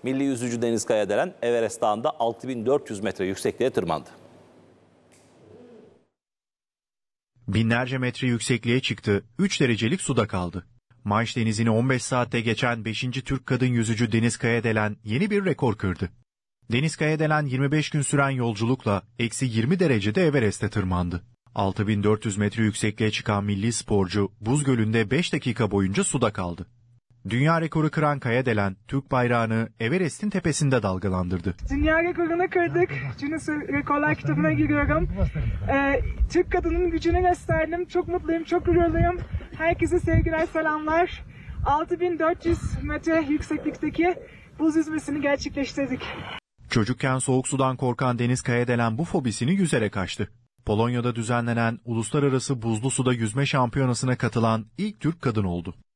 Milli yüzücü Deniz Kayadelen Everest Dağı'nda 6400 metre yüksekliğe tırmandı. Binlerce metre yüksekliğe çıktı, 3 derecelik suda kaldı. Manş Denizi'ni 15 saatte geçen 5. Türk kadın yüzücü Deniz Kayadelen yeni bir rekor kırdı. Deniz Kayadelen 25 gün süren yolculukla eksi 20 derecede Everest'e tırmandı. 6400 metre yüksekliğe çıkan milli sporcu buz gölünde 5 dakika boyunca suda kaldı. Dünya rekoru kıran Kayadelen, Türk bayrağını Everest'in tepesinde dalgalandırdı. Dünya rekorunu kırdık. Guinness Rekorlar kitabına giriyorum. Türk kadının gücünü gösterdim. Çok mutluyum, çok gururluyum. Herkese sevgiler, selamlar. 6400 metre yükseklikteki buz yüzmesini gerçekleştirdik. Çocukken soğuk sudan korkan Deniz Kayadelen bu fobisini yüzerek aştı. Polonya'da düzenlenen uluslararası buzlu suda yüzme şampiyonasına katılan ilk Türk kadın oldu.